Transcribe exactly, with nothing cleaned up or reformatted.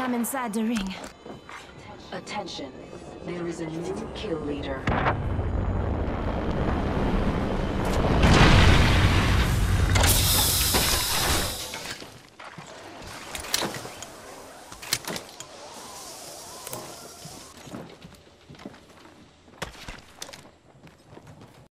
I'm inside the ring. Attention, there is a new kill leader.